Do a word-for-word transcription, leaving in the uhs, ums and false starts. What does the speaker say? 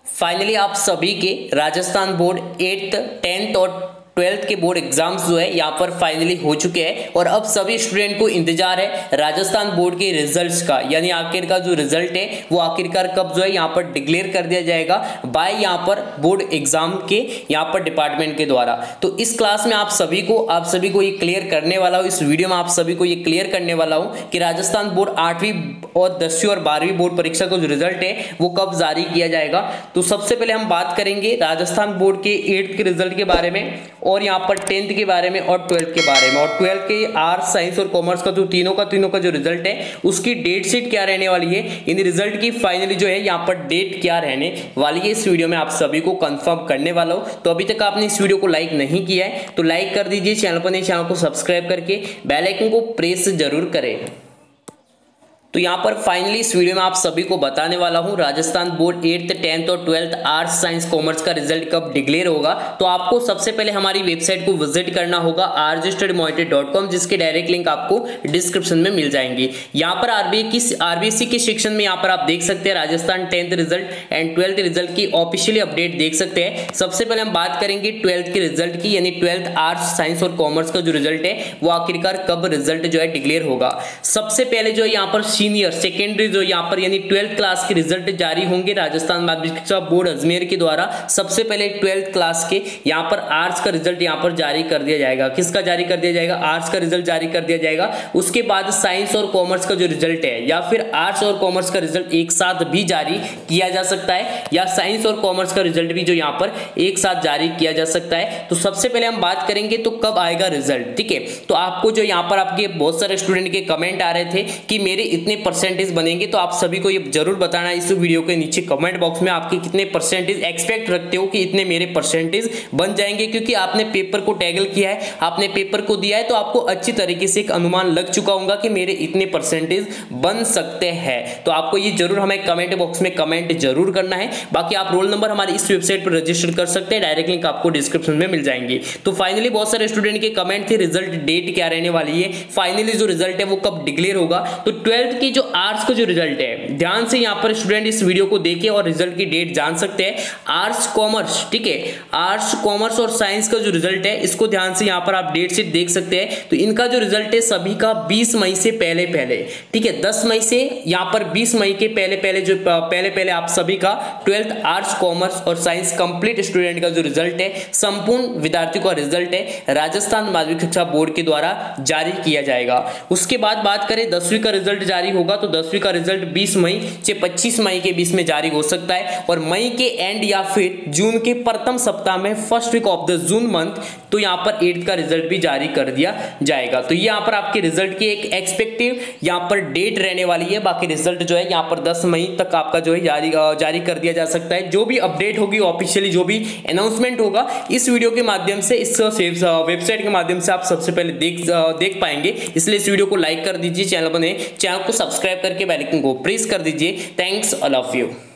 Finally आप सभी के राजस्थान बोर्ड एट्थ टेंथ और ट्वेल्थ के बोर्ड एग्जाम्स जो है यहाँ पर फाइनली हो चुके हैं और अब सभी स्टूडेंट को इंतजार है राजस्थान बोर्ड के रिजल्ट्स का, यानी आखिर का जो रिजल्ट है वो आखिरकार कब जो है यहाँ पर डिक्लेयर कर दिया जाएगा बाय यहाँ पर बोर्ड एग्जाम के यहाँ पर डिपार्टमेंट के द्वारा। तो इस क्लास में आप सभी को आप सभी को ये क्लियर करने वाला हूँ, इस वीडियो में आप सभी को ये क्लियर करने वाला हूँ कि राजस्थान बोर्ड आठवीं और दसवीं और बारहवीं बोर्ड परीक्षा का जो रिजल्ट है वो कब जारी किया जाएगा। तो सबसे पहले हम बात करेंगे राजस्थान बोर्ड के एट्थ के रिजल्ट के बारे में और यहाँ पर टेंथ के बारे में और ट्वेल्थ के बारे में, और ट्वेल्थ के आर्ट्स साइंस और कॉमर्स का जो तीनों का तीनों का जो रिजल्ट है उसकी डेट शीट क्या रहने वाली है, इन रिजल्ट की फाइनली जो है यहाँ पर डेट क्या रहने वाली है, इस वीडियो में आप सभी को कंफर्म करने वाला हूँ। तो अभी तक आपने इस वीडियो को लाइक नहीं किया है तो लाइक कर दीजिए, चैनल पर नहीं चैनल को सब्सक्राइब करके बेल आइकन को प्रेस जरूर करें। तो यहाँ पर फाइनली इस वीडियो में आप सभी को बताने वाला हूँ राजस्थान बोर्ड एट्थ टेंथ और ट्वेल्थ आर्ट्स साइंस कॉमर्स का रिजल्ट कब डिक्लेयर होगा। तो आपको सबसे पहले हमारी वेबसाइट को विजिट करना होगा R G study monitor dot com, जिसके डायरेक्ट लिंक आपको डिस्क्रिप्शन में मिल जाएंगे। यहाँ पर आरबीआई की आरबीएससी के सेक्शन में यहाँ पर आप देख सकते हैं Rajasthan tenth result and twelfth result की ऑफिशियली अपडेट देख सकते हैं। सबसे पहले हम बात करेंगे ट्वेल्थ के रिजल्ट की, यानी ट्वेल्थ आर्ट्स साइंस और कॉमर्स का जो रिजल्ट है वो आखिरकार कब रिजल्ट जो है डिक्लेयर होगा। सबसे पहले जो है यहाँ पर सीनियर सेकेंडरी जो यहाँ पर यानी ट्वेल्थ क्लास के रिजल्ट जारी होंगे राजस्थान माध्यमिक शिक्षा बोर्ड अजमेर के द्वारा। सबसे पहले ट्वेल्थ क्लास के यहाँ पर आर्ट्स का रिजल्ट यहाँ पर जारी कर दिया जाएगा। किसका जारी कर दिया जाएगा? आर्ट्स का रिजल्ट जारी कर दिया जाएगा। उसके बाद साइंस और कॉमर्स का जो रिजल्ट है या फिर आर्ट्स और कॉमर्स का रिजल्ट एक साथ भी जारी किया जा सकता है, या साइंस और कॉमर्स का रिजल्ट भी जो यहाँ पर एक साथ जारी किया जा सकता है। तो सबसे पहले हम बात करेंगे तो कब आएगा रिजल्ट, ठीक है। तो आपको जो यहाँ पर आपके बहुत सारे स्टूडेंट के कमेंट आ रहे थे कि मेरे इतने परसेंटेज बनेंगे, तो आप सभी को ये जरूर बताना इस वीडियो के नीचे कमेंट बॉक्स में आपके कितने परसेंटेज एक्सपेक्ट रखते हो कि इतने मेरे परसेंटेज बन जाएंगे, क्योंकि आपने पेपर को टैगल किया है, आपने पेपर को दिया है, तो आपको अच्छी तरीके से एक अनुमान लग चुका होगा कि मेरे इतने परसेंटेज बन सकते हैं। तो आपको ये जरूर हमें कमेंट बॉक्स में कमेंट जरूर करना है। बाकी आप रोल नंबर हमारी इस वेबसाइट पर रजिस्टर कर सकते हैं, डायरेक्ट लिंक आपको डिस्क्रिप्शन में मिल जाएंगे। तो फाइनली बहुत सारे स्टूडेंट के कमेंट थे रिजल्ट डेट क्या रहने वाली है, फाइनली जो रिजल्ट है वो कब डिक्लेयर होगा। तो ट्वेल्थ की जो आर्ट्स का जो रिजल्ट है, ध्यान से यहाँ पर स्टूडेंट इस वीडियो को देखें और रिजल्ट की डेट जान सकते हैं। आर्ट्स कॉमर्स, ठीक है, आर्ट्स कॉमर्स और साइंस का जो रिजल्ट है इसको ध्यान से यहाँ पर आप डेट शीट देख सकते हैं। तो इनका जो रिजल्ट है सभी का बीस मई से पहले पहले, ठीक है, दस मई से यहाँ पर बीस मई के पहले पहले जो पहले पहले आप सभी का ट्वेल्थ आर्ट्स कॉमर्स और साइंस कंप्लीट स्टूडेंट का जो रिजल्ट है, संपूर्ण विद्यार्थियों का रिजल्ट है राजस्थान माध्यमिक शिक्षा बोर्ड के द्वारा जारी किया जाएगा। उसके बाद बात करें दसवीं का रिजल्ट जारी होगा, तो दसवीं का रिजल्ट बीस मई से पच्चीस मई के बीच में जारी हो सकता है, और मई के एंड या फिर जून के प्रथम सप्ताह में first week of the June month तो यहाँ पर एट्थ का रिजल्ट भी जारी कर दिया जाएगा। तो यहाँ पर आपके रिजल्ट की एक एक्सपेक्टिव यहाँ पर डेट रहने वाली है। बाकी रिजल्ट जो है यहाँ पर दस मई तक आपका जो है जारी जारी कर दिया जा सकता है। जो भी अपडेट होगी ऑफिशियली, जो भी अनाउंसमेंट होगा, इस वीडियो के माध्यम से, इस वेबसाइट के माध्यम से आप सबसे पहले देख देख पाएंगे। इसलिए इस वीडियो को लाइक कर दीजिए, चैनल बने चैनल को सब्सक्राइब करके बेल आइकन को प्रेस कर दीजिए। Thanks all of you.